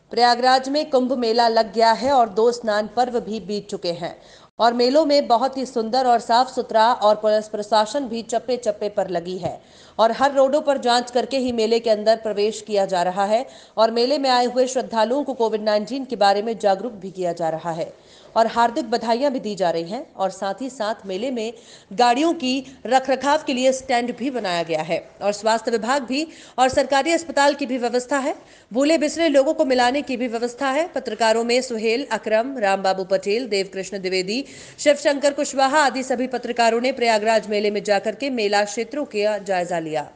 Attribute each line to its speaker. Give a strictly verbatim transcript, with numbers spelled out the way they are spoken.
Speaker 1: प्रयागराज में कुंभ मेला लग गया है और दो स्नान पर्व भी बीत चुके हैं और मेलों में बहुत ही सुंदर और साफ सुथरा और पुलिस प्रशासन भी चप्पे चप्पे पर लगी है और हर रोडों पर जांच करके ही मेले के अंदर प्रवेश किया जा रहा है और मेले में आए हुए श्रद्धालुओं को कोविड नाइन्टीन के बारे में जागरूक भी किया जा रहा है और हार्दिक बधाइयां भी दी जा रही हैं और साथ ही साथ मेले में गाड़ियों की रखरखाव के लिए स्टैंड भी बनाया गया है और स्वास्थ्य विभाग भी और सरकारी अस्पताल की भी व्यवस्था है। भूले बिसरे लोगों को मिलाने की भी व्यवस्था है। पत्रकारों में सुहेल अकरम, रामबाबू पटेल, देवकृष्ण द्विवेदी, शिवशंकर कुशवाहा आदि सभी पत्रकारों ने प्रयागराज मेले में जाकर के मेला क्षेत्रों का जायजा लिया।